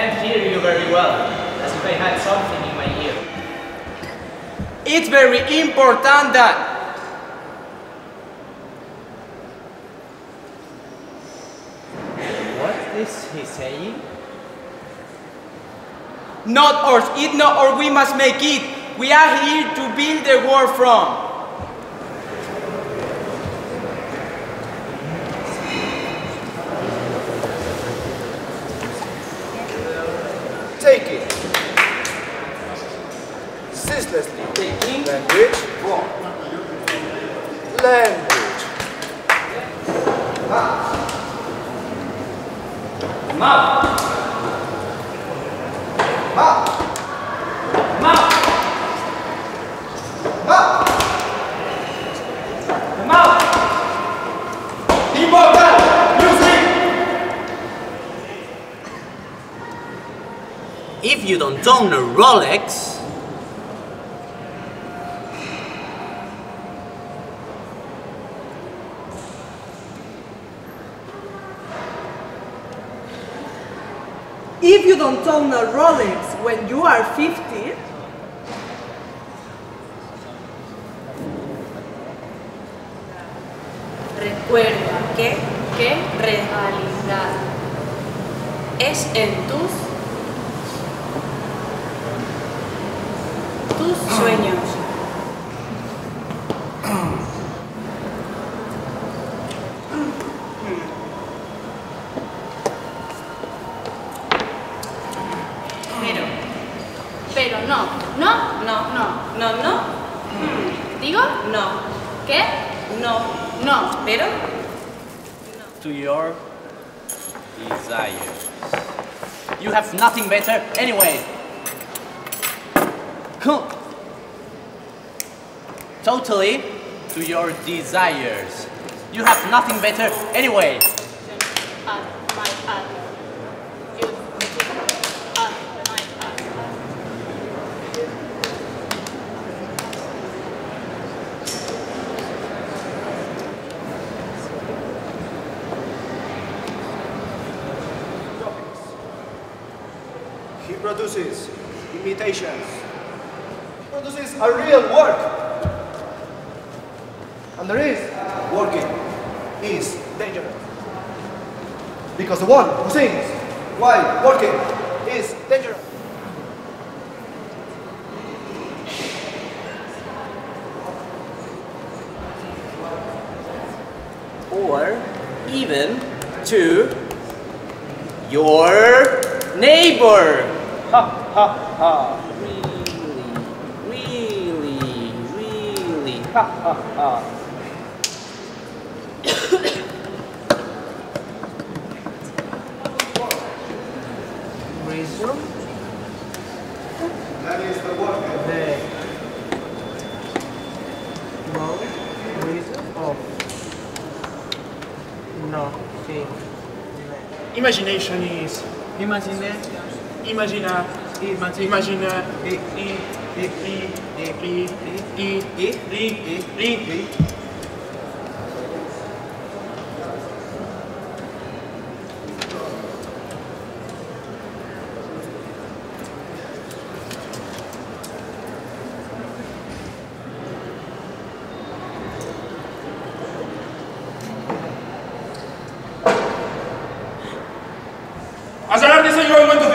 can't hear you very well, as if I had something in my ear. It's very important that... What is he saying? Not ours, it not or we must make it. We are here to build the world from. Take it. Ceaselessly. Taking. Language. Language. Mouth. Mouth. Mouth. Mouth. The mouth. Important. Music. If you don't own a Rolex, If you don't own a Rolex when you are 50, recuerda que realidad es en tus sueños. Pero no. ¿Digo? No. ¿Qué? No. No. Pero to your desires. You have nothing better anyway. Totally to your desires. You have nothing better anyway. He produces imitations. He produces a real work. And there is working is dangerous. Because the one who sings while working is dangerous. Or even to your neighbor. Ha ha ha. Really. Ha ha ha. Reason? That is the work. No reason of nothing. Imagination is Imagine.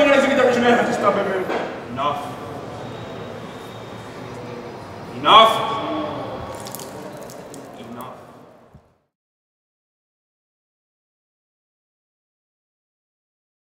Enough.